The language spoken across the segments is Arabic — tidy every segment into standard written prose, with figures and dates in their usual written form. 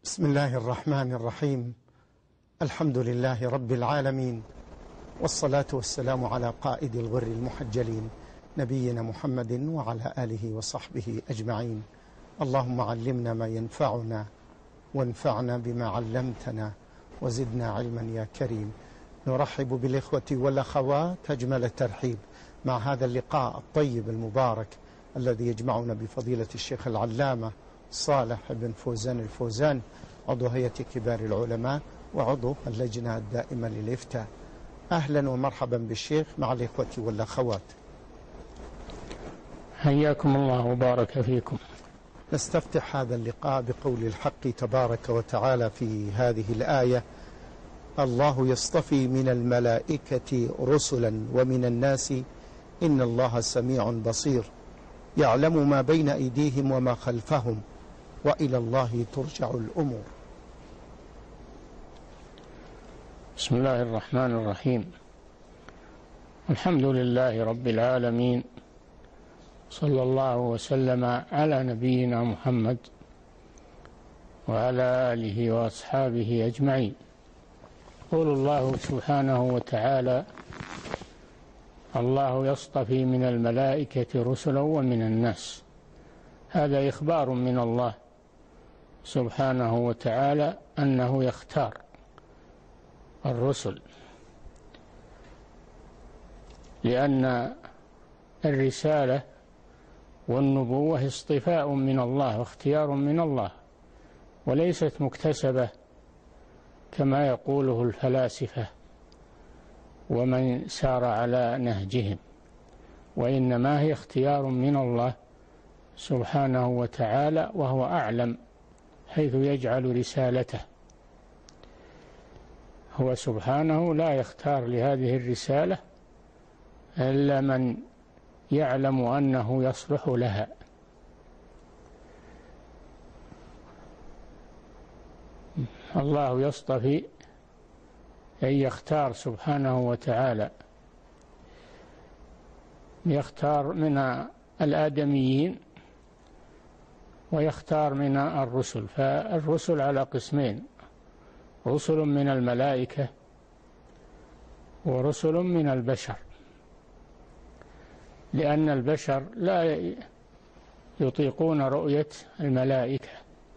بسم الله الرحمن الرحيم. الحمد لله رب العالمين، والصلاة والسلام على قائد الغر المحجلين نبينا محمد وعلى آله وصحبه أجمعين. اللهم علمنا ما ينفعنا وانفعنا بما علمتنا وزدنا علما يا كريم. نرحب بالإخوة والأخوات أجمل الترحيب مع هذا اللقاء الطيب المبارك الذي يجمعنا بفضيلة الشيخ العلامة صالح بن فوزان الفوزان، عضو هيئة كبار العلماء وعضو اللجنة الدائمة للإفتاء. أهلا ومرحبا بالشيخ مع الإخوة والأخوات. حياكم الله وبارك فيكم. نستفتح هذا اللقاء بقول الحق تبارك وتعالى في هذه الآية: الله يصطفي من الملائكة رسلا ومن الناس إن الله سميع بصير يعلم ما بين أيديهم وما خلفهم وإلى الله ترجع الأمور. بسم الله الرحمن الرحيم. الحمد لله رب العالمين، صلى الله وسلم على نبينا محمد وعلى آله وأصحابه أجمعين. يقول الله سبحانه وتعالى: الله يصطفي من الملائكة رسلا ومن الناس. هذا إخبار من الله سبحانه وتعالى أنه يختار الرسل، لأن الرسالة والنبوة اصطفاء من الله واختيار من الله، وليست مكتسبة كما يقوله الفلاسفة ومن سار على نهجهم، وإنما هي اختيار من الله سبحانه وتعالى، وهو أعلم حيث يجعل رسالته. هو سبحانه لا يختار لهذه الرسالة إلا من يعلم أنه يصلح لها. الله يصطفي أي يختار سبحانه وتعالى، يختار من الآدميين ويختار من الرسل. فالرسل على قسمين: رسل من الملائكة ورسل من البشر، لأن البشر لا يطيقون رؤية الملائكة.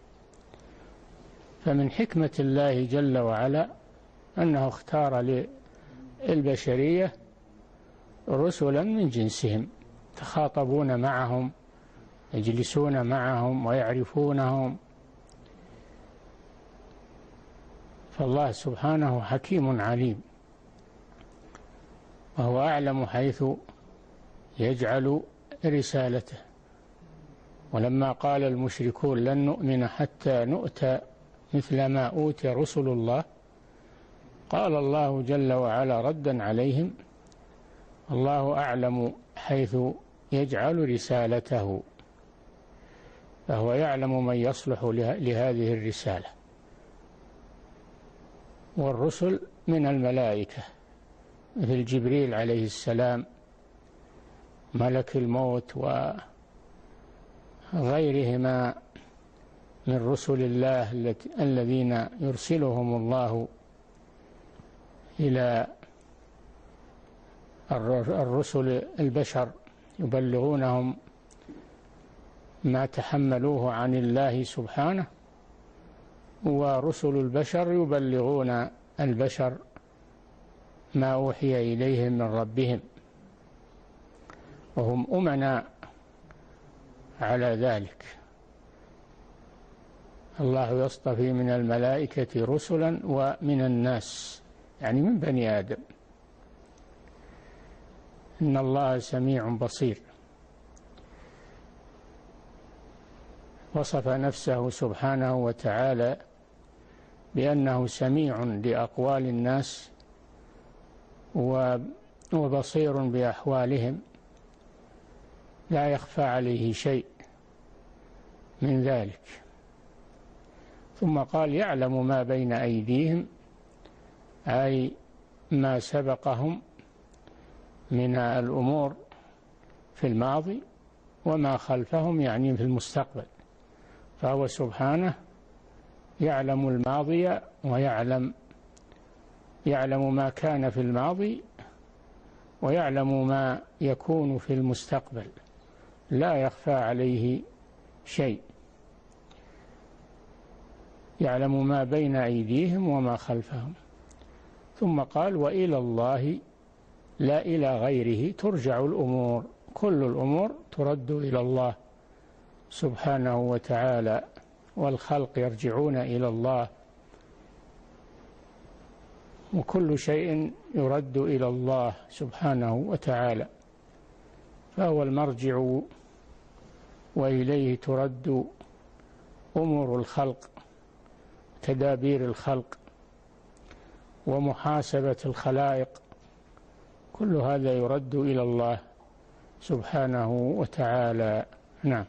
فمن حكمة الله جل وعلا أنه اختار للبشرية رسلا من جنسهم، يتخاطبون معهم، يجلسون معهم ويعرفونهم. فالله سبحانه حكيم عليم، وهو أعلم حيث يجعل رسالته. ولما قال المشركون لن نؤمن حتى نؤتى مثل ما أوتي رسل الله، قال الله جل وعلا ردا عليهم: الله أعلم حيث يجعل رسالته، فهو يعلم من يصلح لهذه الرسالة. والرسل من الملائكة مثل جبريل عليه السلام، ملك الموت، وغيرهما من رسل الله الذين يرسلهم الله إلى الرسل البشر، يبلغونهم ما تحملوه عن الله سبحانه، ورسل البشر يبلغون البشر ما أوحي إليهم من ربهم، وهم أمناء على ذلك. الله يصطفي من الملائكة رسلا ومن الناس، يعني من بني آدم. إن الله سميع بصير. وصف نفسه سبحانه وتعالى بأنه سميع لأقوال الناس وبصير بأحوالهم، لا يخفى عليه شيء من ذلك. ثم قال: يعلم ما بين أيديهم، أي ما سبقهم من الأمور في الماضي، وما خلفهم يعني في المستقبل. فهو سبحانه يعلم الماضي ويعلم ما كان في الماضي، ويعلم ما يكون في المستقبل، لا يخفى عليه شيء، يعلم ما بين أيديهم وما خلفهم. ثم قال: وإلى الله لا إلى غيره ترجع الأمور، كل الأمور ترد إلى الله سبحانه وتعالى، والخلق يرجعون إلى الله، وكل شيء يرد إلى الله سبحانه وتعالى، فهو المرجع، وإليه ترد أمور الخلق، تدابير الخلق ومحاسبة الخلائق، كل هذا يرد إلى الله سبحانه وتعالى. نعم.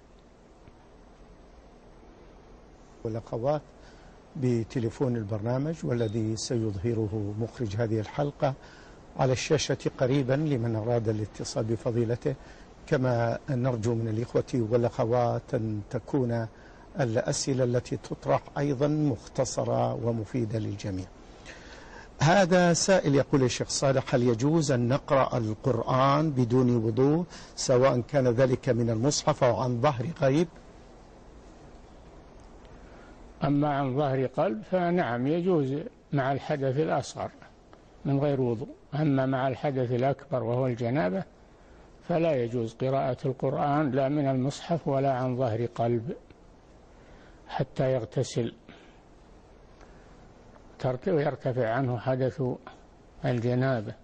والأخوات بتليفون البرنامج والذي سيظهره مخرج هذه الحلقة على الشاشة قريبا لمن أراد الاتصال بفضيلته، كما نرجو من الإخوة والأخوات أن تكون الأسئلة التي تطرح أيضا مختصرة ومفيدة للجميع. هذا سائل يقول: الشيخ صالح، هل يجوز أن نقرأ القرآن بدون وضوء، سواء كان ذلك من المصحف أو عن ظهر غيب؟ أما عن ظهر قلب فنعم يجوز مع الحدث الأصغر من غير وضوء، أما مع الحدث الأكبر وهو الجنابة فلا يجوز قراءة القرآن لا من المصحف ولا عن ظهر قلب حتى يغتسل ويرتفع عنه حدث الجنابة.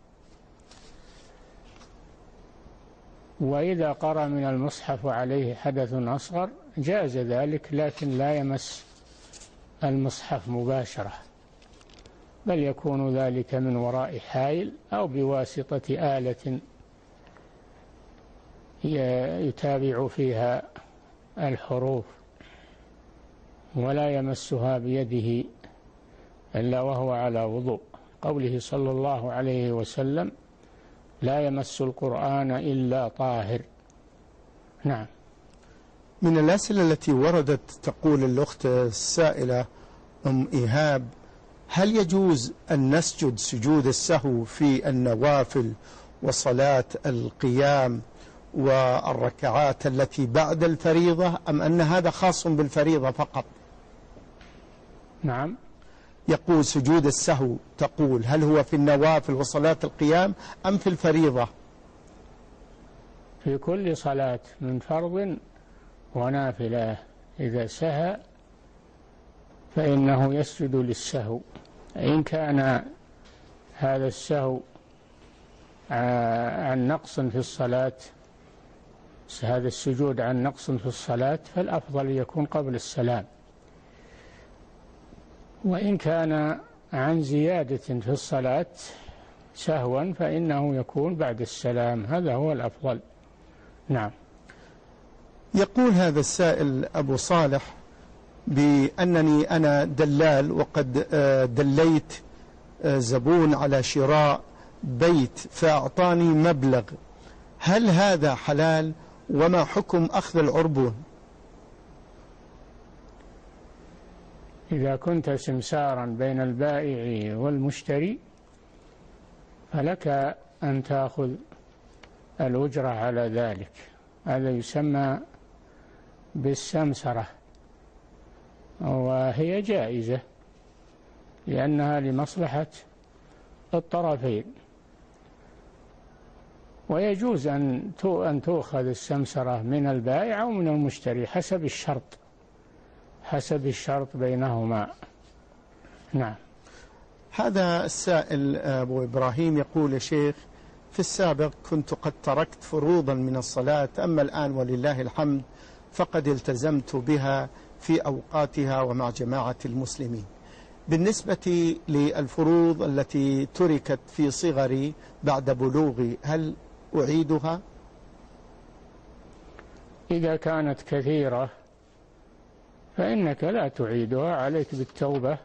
وإذا قرأ من المصحف وعليه حدث أصغر جاز ذلك، لكن لا يمس المصحف مباشرة، بل يكون ذلك من وراء حائل أو بواسطة آلة يتابع فيها الحروف، ولا يمسها بيده إلا وهو على وضوء، قوله صلى الله عليه وسلم: لا يمس القرآن إلا طاهر. نعم. من الأسئلة التي وردت تقول الأخت السائلة أم إيهاب: هل يجوز أن نسجد سجود السهو في النوافل وصلاة القيام والركعات التي بعد الفريضة، أم أن هذا خاص بالفريضة فقط؟ نعم. يقول: سجود السهو تقول هل هو في النوافل وصلاة القيام أم في الفريضة؟ في كل صلاة من فرض ونافلة، إذا سهى فإنه يسجد للسهو، إن كان هذا السهو عن نقص في الصلاة، هذا السجود عن نقص في الصلاة، فالأفضل يكون قبل السلام، وإن كان عن زيادة في الصلاة سهوا فإنه يكون بعد السلام، هذا هو الأفضل. نعم. يقول هذا السائل أبو صالح بأنني أنا دلال، وقد دليت زبون على شراء بيت فأعطاني مبلغ، هل هذا حلال؟ وما حكم أخذ العربون؟ إذا كنت سمسارا بين البائع والمشتري فلك أن تأخذ الأجرة على ذلك، هذا يسمى بالسمسرة، وهي جائزة لأنها لمصلحة الطرفين، ويجوز أن تؤخذ السمسرة من البائع أو من المشتري حسب الشرط بينهما. نعم. هذا السائل أبو إبراهيم يقول: يا شيخ، في السابق كنت قد تركت فروضا من الصلاة، أما الآن ولله الحمد فقد التزمت بها في أوقاتها ومع جماعة المسلمين. بالنسبة للفروض التي تركت في صغري بعد بلوغي، هل أعيدها؟ إذا كانت كثيرة فإنك لا تعيدها، عليك بالتوبة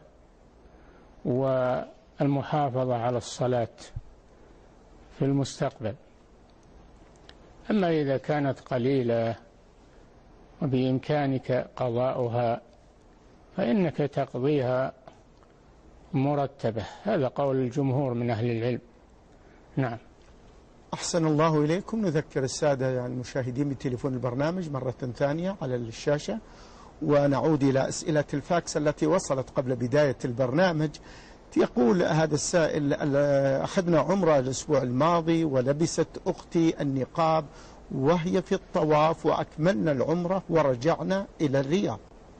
والمحافظة على الصلاة في المستقبل. أما إذا كانت قليلة وبإمكانك قضاؤها فإنك تقضيها مرتبة. هذا قول الجمهور من أهل العلم. نعم. أحسن الله إليكم. نذكر السادة المشاهدين بتليفون البرنامج مرة ثانية على الشاشة، ونعود إلى أسئلة الفاكس التي وصلت قبل بداية البرنامج. يقول هذا السائل: أخذنا عمرة الأسبوع الماضي ولبست أختي النقاب وهي في الطواف، وأكملنا العمرة ورجعنا إلى الرياض.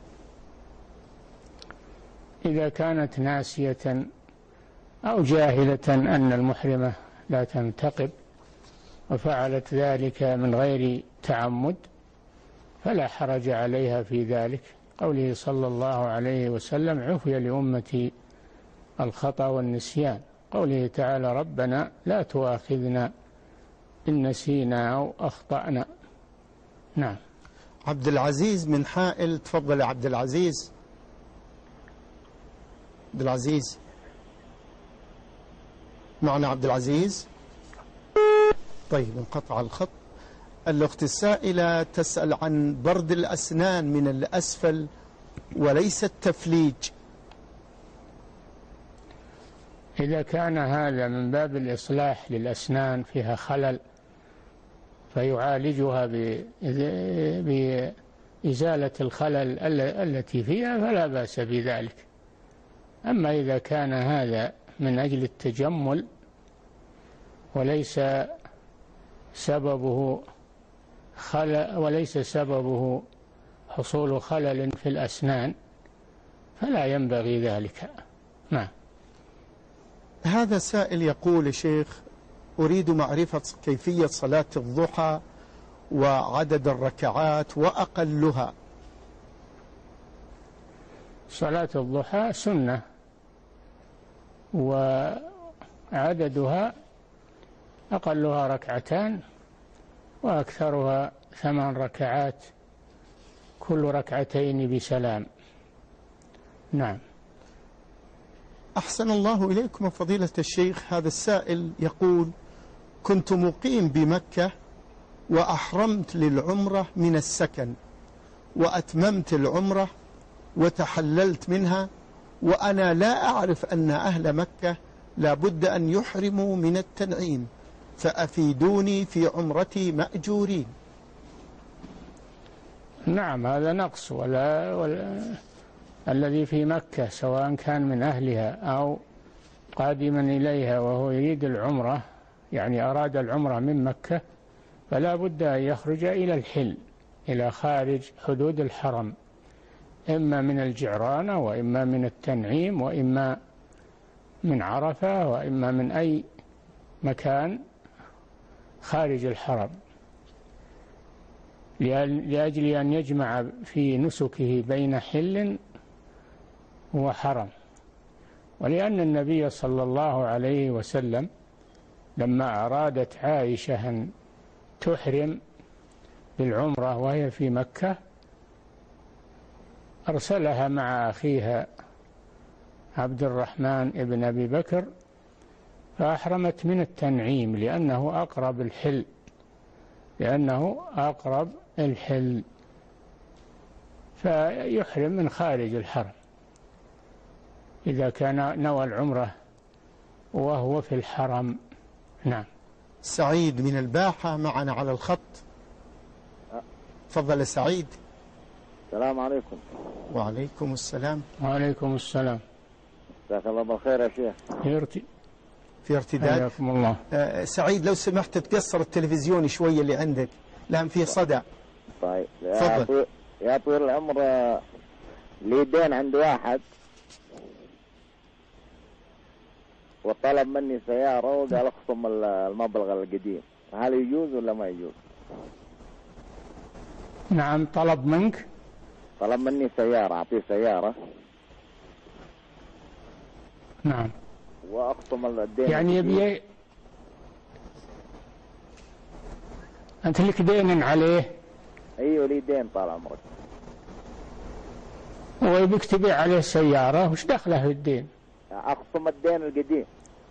إذا كانت ناسية أو جاهلة أن المحرمة لا تنتقب وفعلت ذلك من غير تعمد فلا حرج عليها في ذلك، قوله صلى الله عليه وسلم: عفي لأمتي الخطأ والنسيان، قوله تعالى: ربنا لا تؤاخذنا إن نسينا أو أخطأنا. نعم. عبد العزيز من حائل، تفضل يا عبد العزيز. عبد العزيز معنا؟ عبد العزيز؟ طيب انقطع الخط. الأخت السائلة تسأل عن برد الأسنان من الأسفل وليس التفليج. إذا كان هذا من باب الإصلاح للأسنان فيها خلل فيعالجها بإزالة الخلل التي فيها فلا بأس بذلك. أما إذا كان هذا من أجل التجمل وليس سببه حصول خلل في الأسنان فلا ينبغي ذلك. نعم. هذا سائل يقول: يا شيخ، أريد معرفة كيفية صلاة الضحى وعدد الركعات وأقلها. صلاة الضحى سنة، وعددها أقلها ركعتان وأكثرها 8 ركعات، كل ركعتين بسلام. نعم. أحسن الله إليكم فضيلة الشيخ. هذا السائل يقول: كنت مقيم بمكة وأحرمت للعمرة من السكن وأتممت العمرة وتحللت منها، وأنا لا أعرف أن أهل مكة لا بد أن يحرموا من التنعيم، فأفيدوني في عمرتي مأجورين. نعم، هذا نقص. الذي في مكة سواء كان من أهلها أو قادما إليها وهو يريد العمرة، يعني أراد العمرة من مكة، فلا بد أن يخرج إلى الحل، إلى خارج حدود الحرم، إما من الجعرانة وإما من التنعيم وإما من عرفة وإما من أي مكان خارج الحرم، لأجل أن يجمع في نسكه بين حل وحرم. ولأن النبي صلى الله عليه وسلم لما أرادت عائشة أن تحرم بالعمرة وهي في مكة أرسلها مع أخيها عبد الرحمن ابن أبي بكر، فأحرمت من التنعيم لأنه أقرب الحل، فيحرم من خارج الحرم إذا كان نوى العمرة وهو في الحرم. نعم. سعيد من الباحة معنا على الخط. تفضل سعيد. السلام عليكم. وعليكم السلام. وعليكم السلام. جزاك الله بالخير يا شيخ. في ارتداد. حياكم الله. سعيد لو سمحت تقصر التلفزيون شوية اللي عندك، لأن فيه صدى. طيب. تفضل. يا طويل العمر، لي دين عند واحد وطلب مني سيارة وقال اخصم المبلغ القديم، هل يجوز ولا ما يجوز؟ نعم. طلب مني سيارة، أعطيه سيارة. نعم. وأخصم الدين، يعني يبي أنت لك دين عليه. أيوه لي دين طال عمرك. هو يبيك تبيع عليه سيارة، وش دخله في الدين؟ أخصم الدين القديم.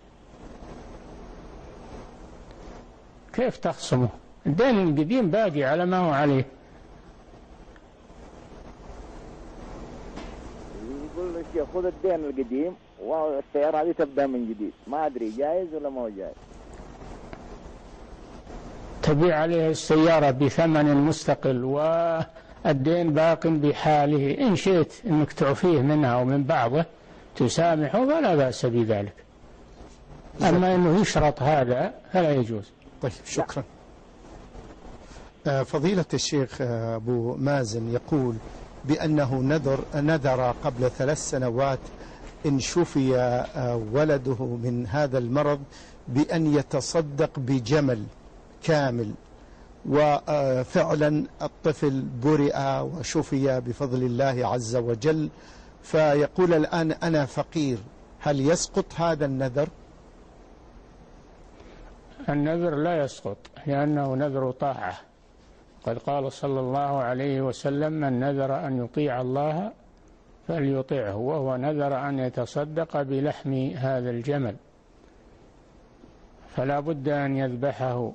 كيف تخصمه؟ الدين القديم باقي على ما هو عليه. يقول الشيخ خذ الدين القديم والسيارة هذه تبدأ من جديد، ما أدري جائز ولا ما هو جائز. تبيع عليه السيارة بثمن مستقل والدين باق بحاله، إن شئت أنك تعفيه منها ومن بعضه تسامحه فلا بأس بذلك، أما أنه يشرط هذا فلا يجوز. طيب شكرا. فضيلة الشيخ أبو مازن يقول بأنه نذر قبل 3 سنوات إن شفي ولده من هذا المرض بأن يتصدق بجمل كامل، وفعلا الطفل برئ وشفي بفضل الله عز وجل، فيقول الآن أنا فقير، هل يسقط هذا النذر؟ النذر لا يسقط لأنه نذر طاعة، قد قال صلى الله عليه وسلم من نذر أن يطيع الله فليطيعه، وهو نذر أن يتصدق بلحم هذا الجمل، فلا بد أن يذبحه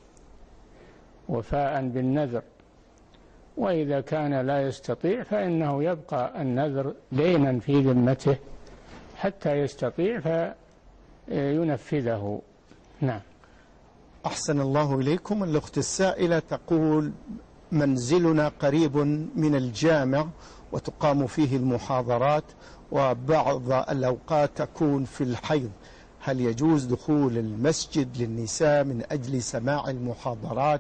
وفاء بالنذر، وإذا كان لا يستطيع فإنه يبقى النذر دينا في ذمته حتى يستطيع فينفذه. نعم. أحسن الله إليكم. الأخت السائلة تقول منزلنا قريب من الجامع وتقام فيه المحاضرات، وبعض الأوقات تكون في الحيض، هل يجوز دخول المسجد للنساء من أجل سماع المحاضرات؟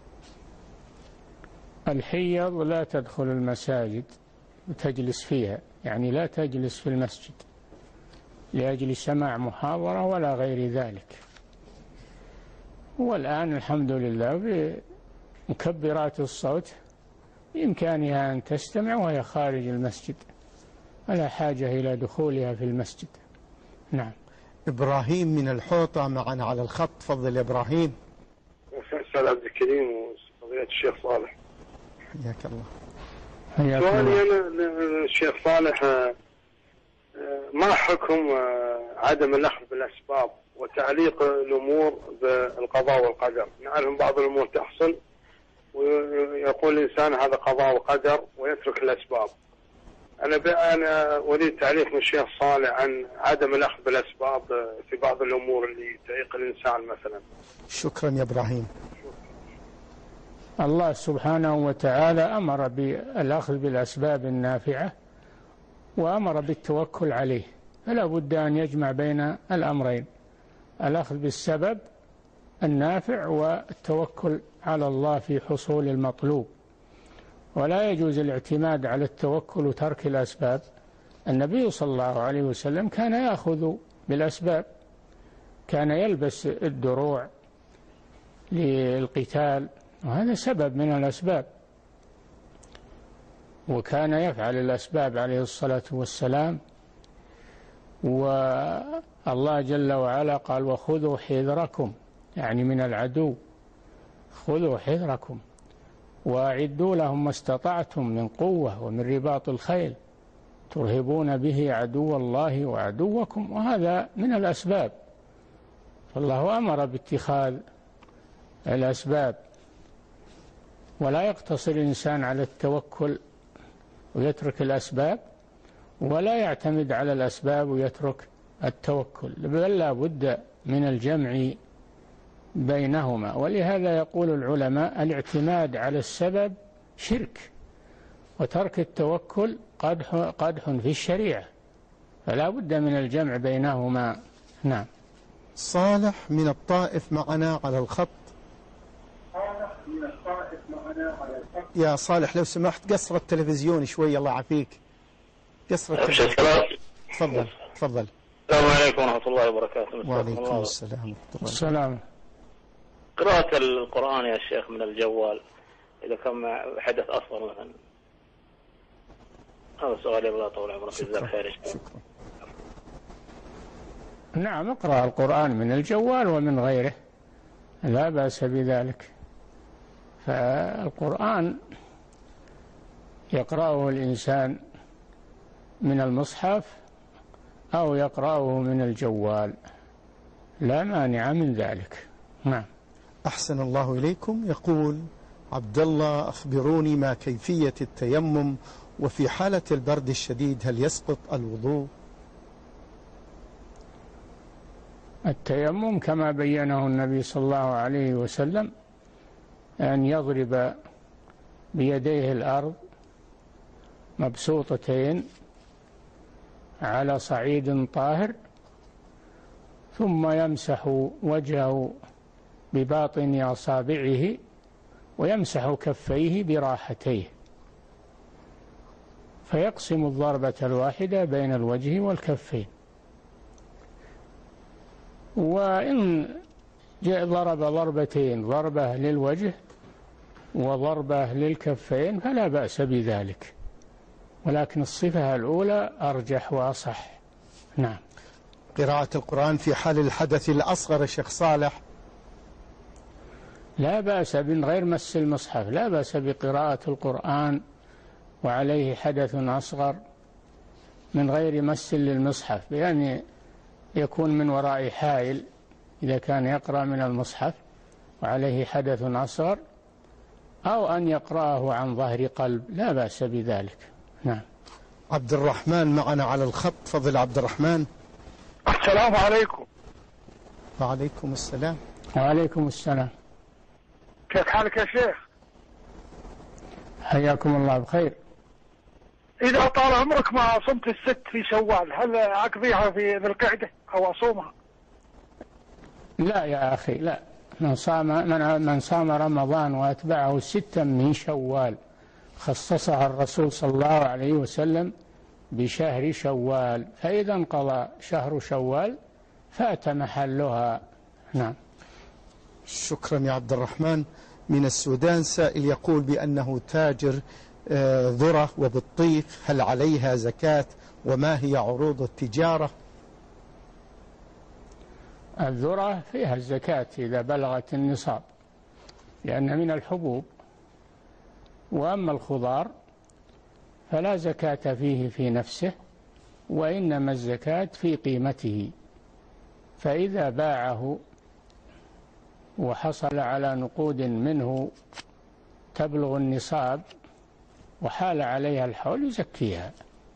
الحيض لا تدخل المساجد وتجلس فيها، يعني لا تجلس في المسجد لأجل سماع محاضرة ولا غير ذلك. والآن الحمد لله بمكبرات الصوت بإمكانها أن تستمع وهي خارج المسجد، ولا حاجة إلى دخولها في المسجد. نعم. إبراهيم من الحوطة معنا على الخط، تفضل إبراهيم. أستاذ عبد الكريم وفضيلة الشيخ صالح، حياك الله. سؤالي أنا للشيخ صالح، ما حكم عدم الأخذ بالأسباب وتعليق الأمور بالقضاء والقدر؟ نعرف بعض الأمور تحصل ويقول الإنسان هذا قضاء وقدر ويترك الأسباب. أنا أريد تعليق من الشيخ صالح عن عدم الأخذ بالأسباب في بعض الأمور اللي تعيق الإنسان مثلا. شكرا يا إبراهيم. الله سبحانه وتعالى أمر بالأخذ بالأسباب النافعة وأمر بالتوكل عليه، فلا بد أن يجمع بين الأمرين، الأخذ بالسبب النافع والتوكل على الله في حصول المطلوب. ولا يجوز الاعتماد على التوكل وترك الأسباب. النبي صلى الله عليه وسلم كان يأخذ بالأسباب، كان يلبس الدروع للقتال وهذا سبب من الأسباب، وكان يفعل الأسباب عليه الصلاة والسلام. والله جل وعلا قال وخذوا حذركم، يعني من العدو، خذوا حذركم وأعدوا لهم ما استطعتم من قوة ومن رباط الخيل ترهبون به عدو الله وعدوكم، وهذا من الأسباب. فالله أمر باتخاذ الأسباب، ولا يقتصر الإنسان على التوكل ويترك الأسباب، ولا يعتمد على الأسباب ويترك التوكل، بل لا بد من الجمع بينهما. ولهذا يقول العلماء الاعتماد على السبب شرك، وترك التوكل قدح في الشريعة، فلا بد من الجمع بينهما. نعم. صالح من الطائف معنا على الخط. يا صالح لو سمحت قصر التلفزيون شوي، الله يعافيك، قصر التلفزيون. تفضل تفضل. السلام عليكم ورحمة الله وبركاته. وعليكم السلام ورحمة الله. السلام. قراءة القرآن يا شيخ من الجوال إذا كان حدث أصغر مثلا، هذا سؤالي، الله طول عمرك. جزاك خير. شكرا. نعم، اقرأ القرآن من الجوال ومن غيره، لا بأس بذلك. فالقرآن يقرأه الإنسان من المصحف أو يقرأه من الجوال، لا مانع من ذلك. نعم. أحسن الله إليكم. يقول عبد الله أخبروني ما كيفية التيمم وفي حالة البرد الشديد هل يسقط الوضوء؟ التيمم كما بينه النبي صلى الله عليه وسلم أن يضرب بيديه الأرض مبسوطتين على صعيد طاهر، ثم يمسح وجهه بباطن أصابعه ويمسح كفيه براحتيه، فيقسم الضربة الواحدة بين الوجه والكفين. وإن ضرب ضربتين، ضربة للوجه وضربة للكفين، فلا بأس بذلك، ولكن الصفة الأولى أرجح وأصح. نعم. قراءة القرآن في حال الحدث الأصغر الشيخ صالح؟ لا بأس من غير مس المصحف، لا بأس بقراءة القرآن وعليه حدث أصغر من غير مس للمصحف، بأن يكون من وراء حائل إذا كان يقرأ من المصحف وعليه حدث أصغر، أو أن يقرأه عن ظهر قلب، لا بأس بذلك. نعم. عبد الرحمن معنا على الخط. فضل عبد الرحمن. السلام عليكم. وعليكم السلام. وعليكم السلام. كيف حالك يا شيخ؟ حياكم الله بخير. إذا طال عمرك ما صمت الست في شوال، هل أقضيها في ذي القعدة أو أصومها؟ لا يا أخي، لا. من صام رمضان وأتبعه 6 من شوال خصصها الرسول صلى الله عليه وسلم بشهر شوال، فإذا انقضى شهر شوال فات محلها. نعم. شكرا يا عبد الرحمن. من السودان سائل يقول بأنه تاجر ذرة وبطيخ، هل عليها زكاة وما هي عروض التجارة؟ الذرة فيها الزكاة إذا بلغت النصاب، لأن من الحبوب. وأما الخضار فلا زكاة فيه في نفسه، وإنما الزكاة في قيمته، فإذا باعه وحصل على نقود منه تبلغ النصاب وحال عليها الحول يزكيها.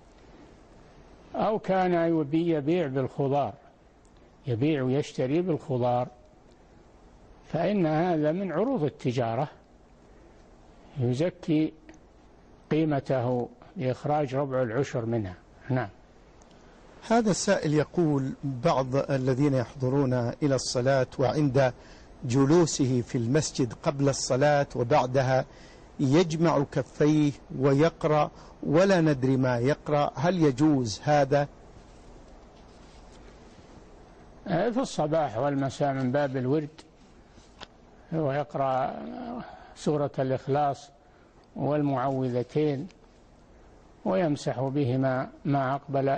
أو كان يبيع بالخضار، يبيع ويشتري بالخضار، فإن هذا من عروض التجارة، يزكي قيمته لإخراج ربع العشر منها. نعم. هذا السائل يقول بعض الذين يحضرون إلى الصلاة وعند جلوسه في المسجد قبل الصلاة وبعدها يجمع كفيه ويقرأ ولا ندري ما يقرأ، هل يجوز هذا؟ في الصباح والمساء من باب الورد، هو يقرأ سورة الإخلاص والمعوذتين ويمسح بهما ما أقبل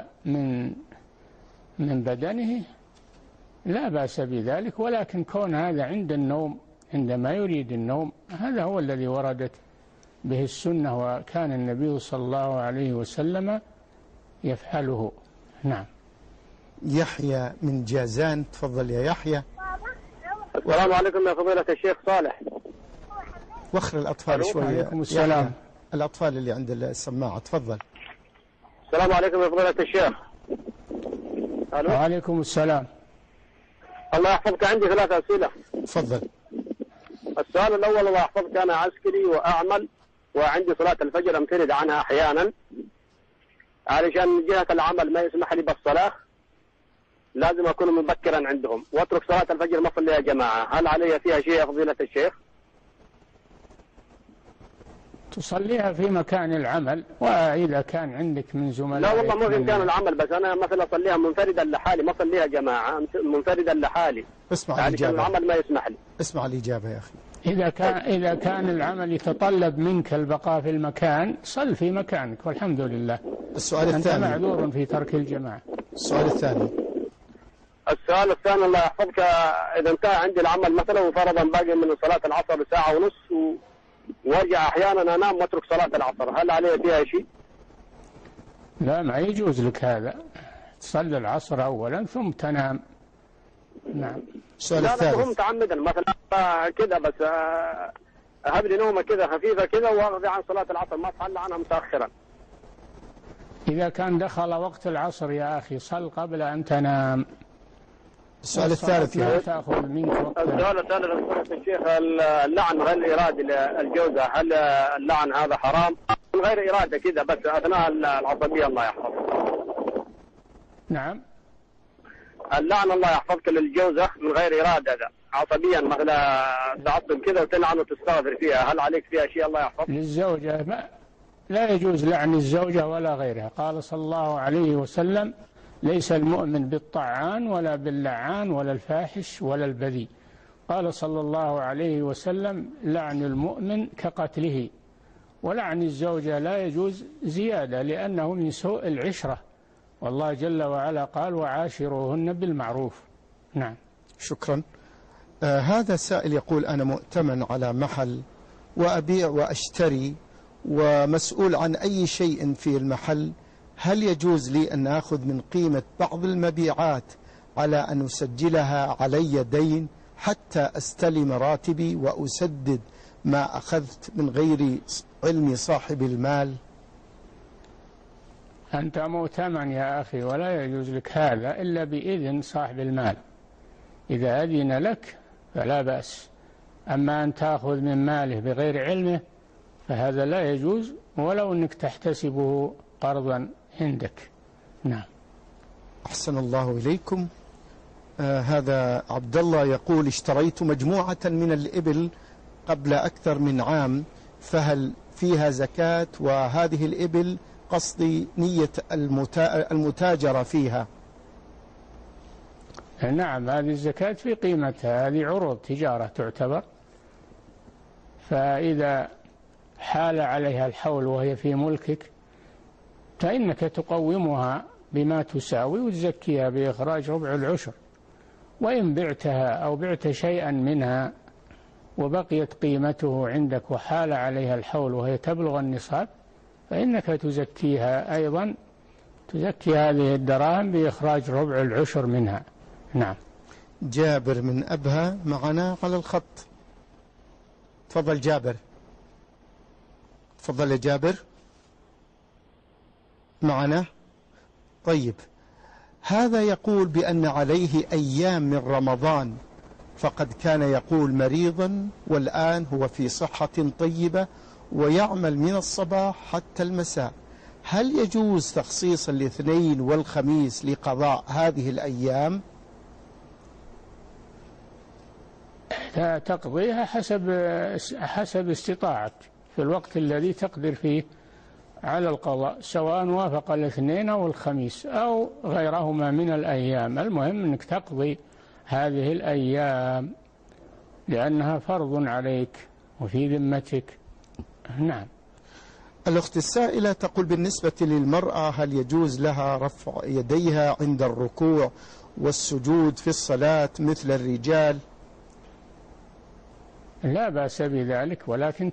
من بدنه، لا بأس بذلك. ولكن كون هذا عند النوم، عندما يريد النوم، هذا هو الذي وردت به السنة، وكان النبي صلى الله عليه وسلم يفعله. نعم. يحيى من جازان. تفضل يا يحيى. السلام عليكم يا فضيلة الشيخ صالح. وخر الأطفال شوية. وعليكم السلام. الأطفال اللي عند السماعة. تفضل. السلام عليكم يا فضيلة الشيخ. وعليكم السلام. الله يحفظك، عندي 3 أسئلة. تفضل. السؤال الأول، الله يحفظك، أنا عسكري وأعمل وعندي صلاة الفجر أمترد عنها أحيانا، علشان جهة العمل ما يسمح لي بالصلاة، لازم أكون مبكرا عندهم وأترك صلاة الفجر ما أصليها جماعة، هل علي فيها شيء يا فضيلة الشيخ؟ تصليها في مكان العمل، وإذا كان عندك من زملاء. لا والله مو في مكان العمل، بس أنا مثلا أصليها منفردا لحالي، ما أصليها جماعة، منفردا لحالي. اسمع الإجابة. العمل ما يسمح لي. اسمع الإجابة يا أخي. إذا كان العمل يتطلب منك البقاء في المكان، صل في مكانك والحمد لله. السؤال الثاني. أنت معذور في ترك الجماعة. السؤال الثاني. السؤال الثاني، الله يحفظك، إذا انتهى عندي العمل مثلا وفرضا باقي من صلاة العصر ساعة ونص وارجع أحيانا أنام واترك صلاة العصر، هل علي فيها شيء؟ لا، ما يجوز لك هذا، تصلي العصر أولا ثم تنام. نعم. السؤال الثالث. لا متعمدا مثلا كذا، بس أهب لي نومة كذا خفيفة كذا وأرجع عن صلاة العصر، ما أتخلى عنها متأخرا. إذا كان دخل وقت العصر يا أخي صل قبل أن تنام. السؤال الثالث ما تأخذ منك وقت. السؤال الثالث يا شيخ، اللعن غير إرادي للجوزة، هل اللعن هذا حرام؟ من غير إرادة كذا بس أثناء العصبية الله يحفظك. نعم. اللعن الله يحفظك للجوزة من غير إرادة، عصبيا مثلا تعصب كذا وتلعن وتستغفر فيها، هل عليك فيها شيء الله يحفظك؟ للزوجة لا يجوز لعن الزوجة ولا غيرها. قال صلى الله عليه وسلم: ليس المؤمن بالطعان ولا باللعان ولا الفاحش ولا البذيء. قال صلى الله عليه وسلم: لعن المؤمن كقتله. ولعن الزوجة لا يجوز زيادة، لأنه من سوء العشرة، والله جل وعلا قال: وعاشروهن بالمعروف. نعم. شكرا. هذا سائل يقول: أنا مؤتمن على محل وأبيع وأشتري ومسؤول عن أي شيء في المحل، هل يجوز لي أن أخذ من قيمة بعض المبيعات على أن أسجلها علي دين حتى أستلم راتبي وأسدد ما أخذت من غير علم صاحب المال؟ أنت مؤتمن يا أخي، ولا يجوز لك هذا إلا بإذن صاحب المال. إذا أذن لك فلا بأس، أما أن تأخذ من ماله بغير علمه فهذا لا يجوز، ولو أنك تحتسبه قرضا عندك. نعم. أحسن الله إليكم. هذا عبد الله يقول: اشتريت مجموعة من الإبل قبل أكثر من عام، فهل فيها زكاة؟ وهذه الإبل قصدي نية المتاجرة فيها. نعم، هذه الزكاة في قيمتها، هذه عروض تجارة تعتبر، فإذا حال عليها الحول وهي في ملكك فإنك تقومها بما تساوي وتزكيها بإخراج ربع العشر. وإن بعتها أو بعت شيئا منها وبقيت قيمته عندك وحال عليها الحول وهي تبلغ النصاب فإنك تزكيها أيضا، تزكي هذه الدراهم بإخراج ربع العشر منها. نعم. جابر من أبها معنا على الخط. تفضل جابر. تفضل يا جابر معنا. طيب، هذا يقول بأن عليه أيام من رمضان، فقد كان يقول مريضا والآن هو في صحة طيبة ويعمل من الصباح حتى المساء، هل يجوز تخصيص الاثنين والخميس لقضاء هذه الأيام؟ تقضيها حسب استطاعتك في الوقت الذي تقدر فيه على القضاء، سواء وافق الاثنين أو الخميس أو غيرهما من الأيام. المهم أنك تقضي هذه الأيام لأنها فرض عليك وفي ذمتك. نعم. الأخت السائلة تقول: بالنسبة للمرأة هل يجوز لها رفع يديها عند الركوع والسجود في الصلاة مثل الرجال؟ لا بأس بذلك، ولكن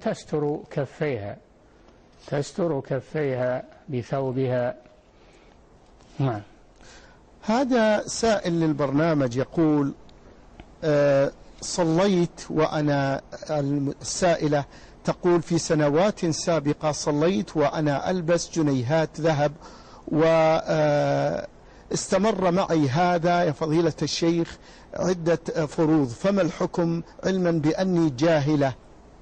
تستر كفيها بثوبها. نعم. هذا سائل للبرنامج يقول: صليت وأنا، السائلة تقول: في سنوات سابقة صليت وأنا ألبس جنيهات ذهب، واستمر معي هذا يا فضيلة الشيخ عدة فروض، فما الحكم علما بأني جاهلة؟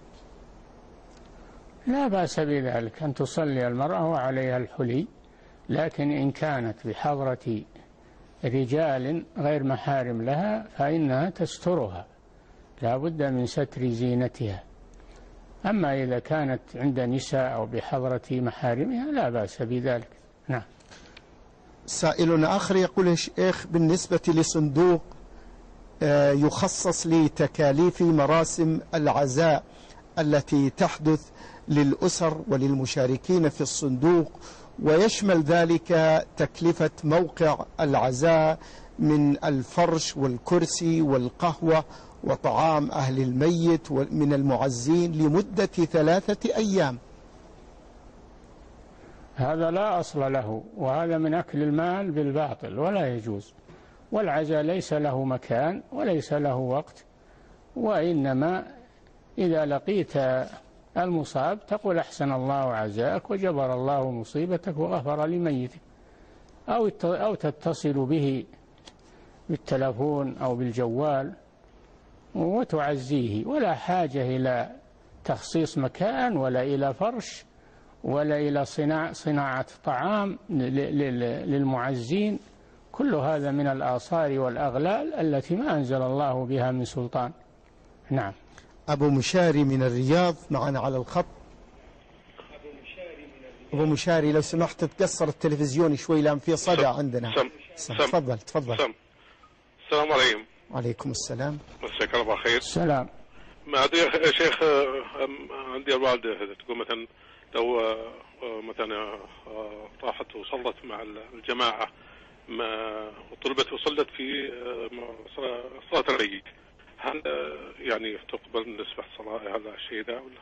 لا بأس بذلك أن تصلي المرأة وعليها الحلي، لكن إن كانت بحضرة رجال غير محارم لها فإنها تسترها، لا بد من ستر زينتها. أما إذا كانت عند نساء أو بحضرة محارمها لا بأس بذلك. نعم. سائل آخر يقول: يا شيخ، بالنسبة لصندوق يخصص لتكاليف مراسم العزاء التي تحدث للأسر وللمشاركين في الصندوق، ويشمل ذلك تكلفة موقع العزاء من الفرش والكرسي والقهوة وطعام أهل الميت من المعزين لمدة 3 أيام، هذا لا أصل له، وهذا من أكل المال بالباطل ولا يجوز. والعزاء ليس له مكان وليس له وقت، وإنما إذا لقيت المصاب تقول أحسن الله عزاءك وجبر الله مصيبتك وغفر لميتك، أو تتصل به بالتلفون أو بالجوال وتعزيه، ولا حاجة إلى تخصيص مكان ولا إلى فرش ولا إلى صناعة طعام للمعزين. كل هذا من الآثار والأغلال التي ما أنزل الله بها من سلطان. نعم. أبو مشاري من الرياض معنا على الخط. أبو مشاري لو سمحت تقصر التلفزيون شوي لأن في صدى عندنا. تفضل. السلام عليكم. وعليكم السلام. مساك الله بالخير. السلام. ما أدري يا شيخ، عندي الوالدة تقول مثلا لو مثلا راحت وصلت مع الجماعة وطلبت وصلت في صلاة العيد، هل يعني تقبل بالنسبة لصلاة هذا الشيء ده ولا؟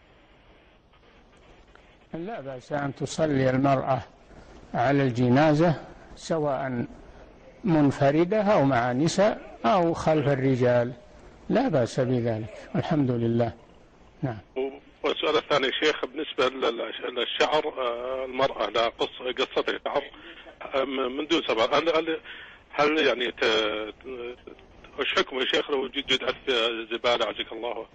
لا بأس أن تصلي المرأة على الجنازة سواء منفردة أو مع نساء أو خلف الرجال، لا بأس بذلك، الحمد لله. نعم. والسؤال الثاني شيخ، بالنسبة للشعر المرأة لا قصة الشعر من دون سبب، هل يعني وش حكم يا شيخ لو جدت زبالة عزك الله؟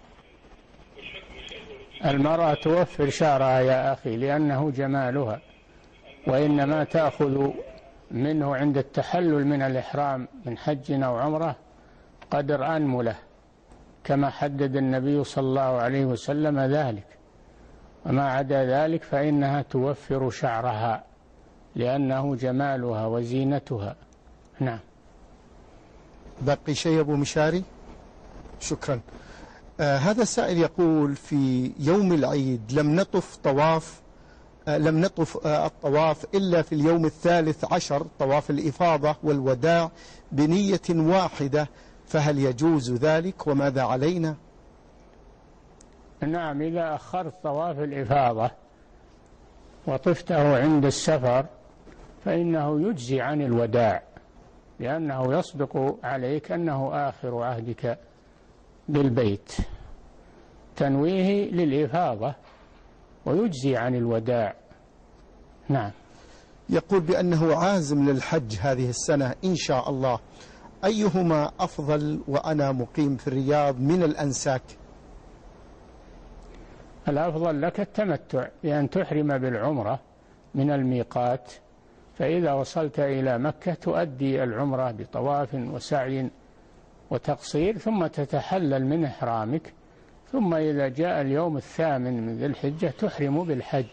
المرأة توفر شعرها يا أخي لأنه جمالها، وإنما تأخذ منه عند التحلل من الإحرام من حج أو عمرة قدر أنملة كما حدد النبي صلى الله عليه وسلم ذلك، وما عدا ذلك فإنها توفر شعرها لأنه جمالها وزينتها. نعم. باقي شيء أبو مشاري؟ شكرا. هذا السائل يقول في يوم العيد لم نطف الطواف إلا في اليوم 13 طواف الإفاضة والوداع بنية واحدة، فهل يجوز ذلك وماذا علينا؟ نعم، إذا أخرت طواف الإفاضة وطفته عند السفر فإنه يجزي عن الوداع، لأنه يصدق عليك أنه آخر عهدك بالبيت، تنويه للإفاضة ويجزي عن الوداع. نعم. يقول بأنه عازم للحج هذه السنة إن شاء الله، أيهما أفضل وأنا مقيم في الرياض من الأنساك؟ الأفضل لك التمتع بأن تحرم بالعمرة من الميقات، فإذا وصلت إلى مكة تؤدي العمرة بطواف وسعي وتقصير، ثم تتحلل من إحرامك، ثم إذا جاء اليوم 8 من ذي الحجة تحرم بالحج،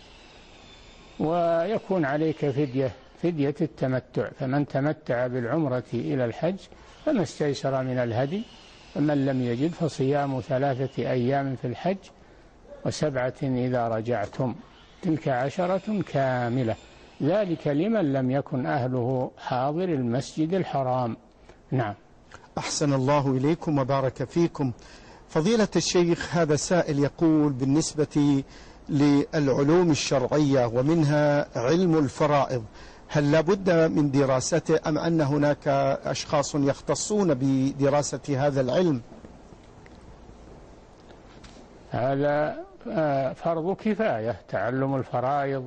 ويكون عليك فدية التمتع، فمن تمتع بالعمرة إلى الحج فما استيسر من الهدي، ومن لم يجد فصيام 3 أيام في الحج و7 إذا رجعتم، تلك 10 كاملة، ذلك لمن لم يكن أهله حاضر المسجد الحرام. نعم. أحسن الله إليكم وبارك فيكم. فضيلة الشيخ، هذا سائل يقول بالنسبة للعلوم الشرعية ومنها علم الفرائض، هل لابد من دراسته أم أن هناك أشخاص يختصون بدراسة هذا العلم؟ هذا فرض كفاية، تعلم الفرائض،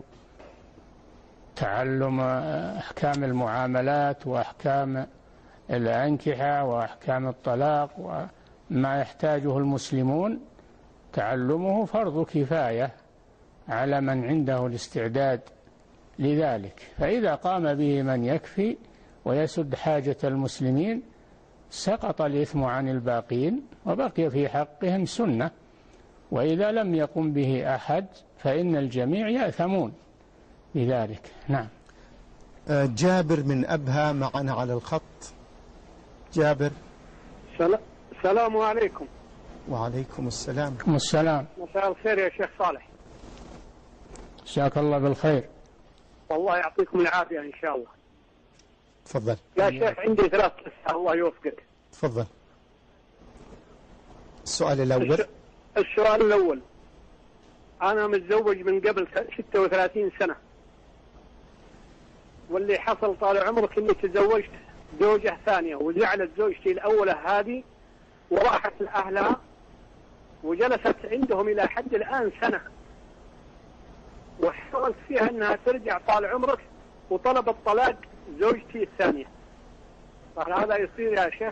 تعلم أحكام المعاملات وأحكام الأنكحة وأحكام الطلاق وما يحتاجه المسلمون، تعلمه فرض كفاية على من عنده الاستعداد لذلك، فإذا قام به من يكفي ويسد حاجة المسلمين سقط الإثم عن الباقين وبقي في حقهم سنة، وإذا لم يقم به أحد فإن الجميع يأثمون بذلك. نعم. جابر من أبها معنا على الخط. جابر. السلام عليكم. وعليكم السلام. السلام. مساء الخير يا شيخ صالح. جزاك الله بالخير. والله يعطيكم العافية إن شاء الله. تفضل. يا شيخ عندي 3 أسئلة الله يوفقك. تفضل. السؤال الأول. السؤال الأول، أنا متزوج من قبل 36 سنة، واللي حصل طال عمرك إني تزوجت زوجة ثانية، وزعلت زوجتي الأولى هذه وراحت لأهلها وجلست عندهم إلى حد الآن سنة، وحاولت فيها أنها ترجع طال عمرك، وطلب الطلاق زوجتي الثانية. فهل هذا يصير يا شيخ؟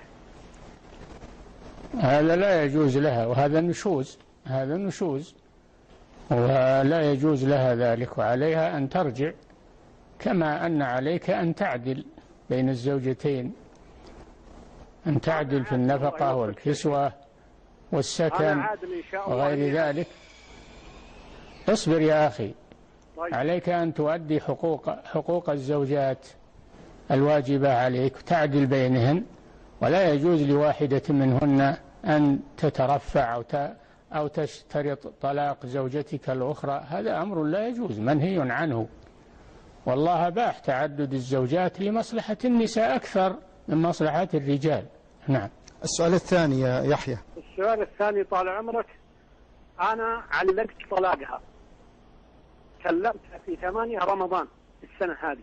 هذا لا يجوز لها، وهذا نشوز، هذا نشوز، ولا يجوز لها ذلك، وعليها أن ترجع، كما أن عليك أن تعدل بين الزوجتين، أن تعدل في النفقة والكسوة والسكن وغير ذلك. اصبر يا أخي، عليك أن تؤدي حقوق الزوجات الواجبة عليك، تعدل بينهن، ولا يجوز لواحدة منهن أن تترفع أو تشترط طلاق زوجتك الأخرى. هذا أمر لا يجوز، منهي عنه، والله باح تعدد الزوجات لمصلحة النساء أكثر من مصلحة الرجال. نعم. السؤال الثاني يا يحيى. السؤال الثاني طال عمرك، أنا علقت طلاقها، كلمتها في 8 رمضان السنة هذه،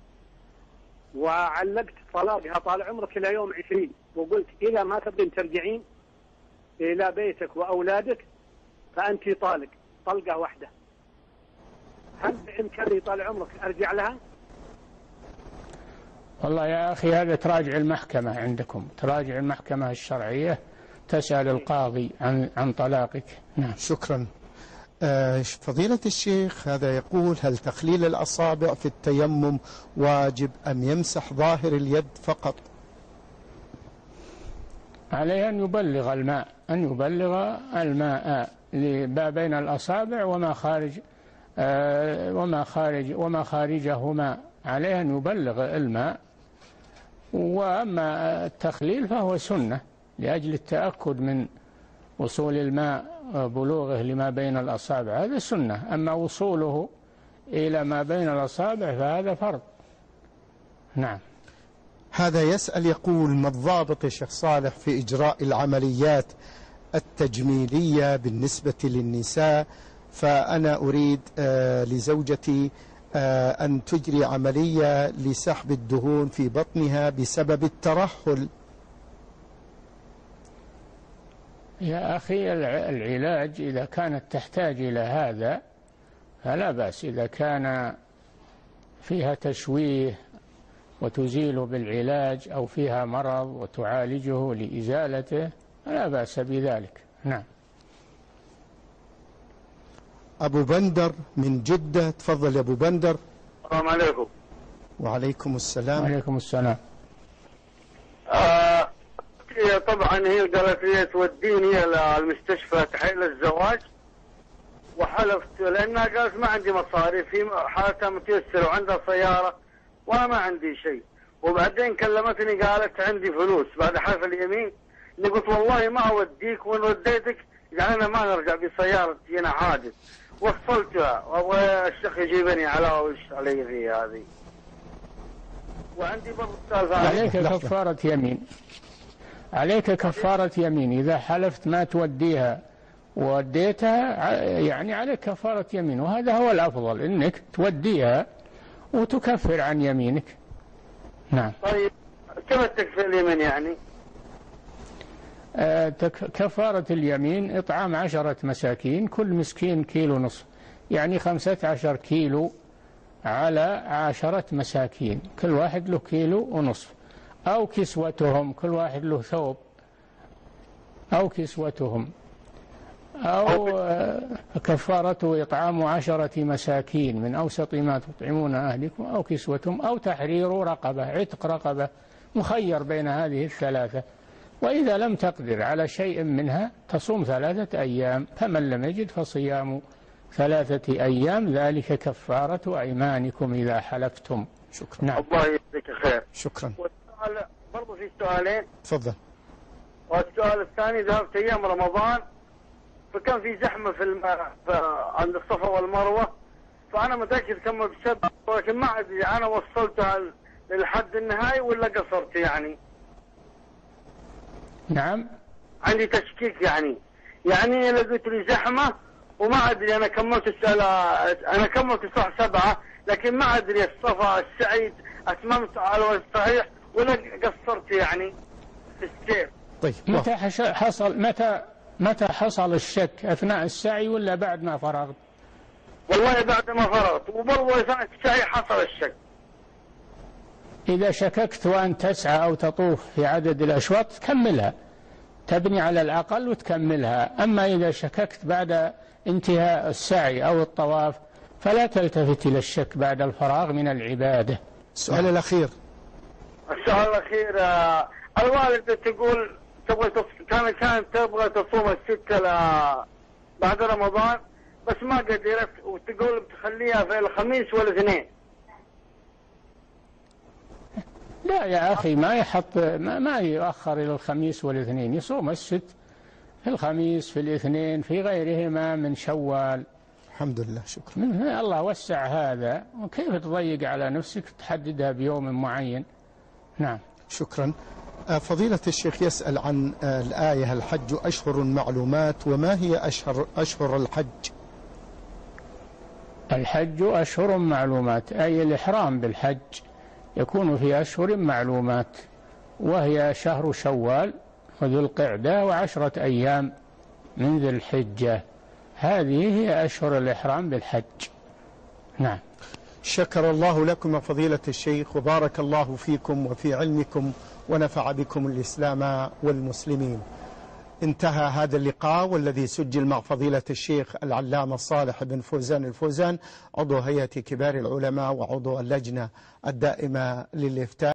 وعلقت طلاقها طال عمرك إلى يوم 20، وقلت إذا ما تبين ترجعين إلى بيتك وأولادك فأنت طالق طلقة واحدة. هل بإمكاني طال عمرك أرجع لها؟ والله يا أخي هذا تراجع المحكمة عندكم، تراجع المحكمة الشرعية، تسأل القاضي عن طلاقك. نعم. شكرا. فضيلة الشيخ هذا يقول: هل تخليل الأصابع في التيمم واجب أم يمسح ظاهر اليد فقط؟ عليه أن يبلغ الماء، أن يبلغ الماء ما بين الأصابع وما خارجهما، عليه أن يبلغ الماء. وأما التخليل فهو سنة لأجل التأكد من وصول الماء، بلوغه لما بين الأصابع، هذا سنة. أما وصوله إلى ما بين الأصابع فهذا فرض. نعم. هذا يسأل يقول: ما الضابط يا شيخ صالح في إجراء العمليات التجميلية بالنسبة للنساء؟ فأنا أريد لزوجتي أن تجري عملية لسحب الدهون في بطنها بسبب الترهل. يا أخي العلاج إذا كانت تحتاج إلى هذا فلا بأس، إذا كان فيها تشويه وتزيل بالعلاج، أو فيها مرض وتعالجه لإزالته، فلا بأس بذلك. نعم. أبو بندر من جدة، تفضل يا أبو بندر. السلام عليكم. وعليكم السلام. وعليكم السلام. طبعا هي قالت لي توديني إلى المستشفى تحيل الزواج، وحلفت لأنها قالت ما عندي مصاري، في حالتها متيسرة وعندها سيارة وأنا ما عندي شيء. وبعدين كلمتني قالت عندي فلوس بعد حلف اليمين، اللي قلت والله ما أوديك، وإن وديتك يعني أنا ما نرجع بسيارتي أنا حادث. وصلتها والشيخ يجيبني على وش علي في هذه. وعندي برضه سالفة عليك كفارة يمين، عليك كفارة يمين. إذا حلفت ما توديها ووديتها يعني عليك كفارة يمين، وهذا هو الأفضل، إنك توديها وتكفر عن يمينك. نعم. طيب كيف تكفر اليمين يعني؟ كفارة اليمين إطعام 10 مساكين، كل مسكين كيلو نصف، يعني 15 كيلو على 10 مساكين، كل واحد له كيلو ونصف. أو كسوتهم، كل واحد له ثوب، أو كسوتهم، أو كفارته إطعام 10 مساكين من أوسط ما تطعمون أهلكم، أو كسوتهم، أو تحرير رقبة، عتق رقبة، مخير بين هذه الثلاثة. وإذا لم تقدر على شيء منها تصوم 3 أيام، فمن لم يجد فصيام 3 أيام، ذلك كفارة أيمانكم إذا حلفتم. شكرا. نعم. الله يجزيك خير. شكرا. والسؤال برضو في سؤالين. تفضل. والسؤال الثاني، ذهبت أيام رمضان فكان في زحمة عند الصفا والمروة، فأنا متأكد كملت 7، ولكن ما أدري أنا وصلتها للحد النهائي ولا قصرت يعني. نعم. عندي تشكيك يعني لقيت لي زحمة وما أدري أنا كملت الساعة 7، لكن ما أدري الصفا السعيد أتممت على الصحيح ولا قصرت يعني في السير. طيب. متى حصل، متى حصل الشك؟ أثناء السعي ولا بعد ما فرغت؟ والله بعد ما فرغت، وبالله أثناء السعي حصل الشك. إذا شككت وأن تسعى أو تطوف في عدد الأشواط كملها، تبني على الأقل وتكملها. أما إذا شككت بعد انتهاء السعي أو الطواف فلا تلتفت إلى الشك بعد الفراغ من العبادة. السؤال الأخير. السؤال الأخير، الوالدة تقول كانت تبغى تصوم الستة بعد رمضان بس ما قدرت، وتقول بتخليها في الخميس والاثنين. لا يا أخي، ما يؤخر إلى الخميس والاثنين، يصوم الست في الخميس في الاثنين في غيرهما من شوال. الحمد لله، شكرا. الله وسع هذا، وكيف تضيق على نفسك تحددها بيوم معين؟ نعم. شكرا. فضيلة الشيخ يسأل عن الآية الحج أشهر معلومات، وما هي أشهر الحج؟ الحج أشهر معلومات، أي الإحرام بالحج يكون في أشهر معلومات، وهي شهر شوال وذو القعدة و10 أيام من ذي الحجة، هذه هي أشهر الإحرام بالحج. نعم. شكر الله لكم فضيلة الشيخ، وبارك الله فيكم وفي علمكم، ونفع بكم الإسلام والمسلمين. انتهى هذا اللقاء والذي سجل مع فضيلة الشيخ العلامة صالح بن فوزان الفوزان، عضو هيئة كبار العلماء وعضو اللجنة الدائمة للإفتاء.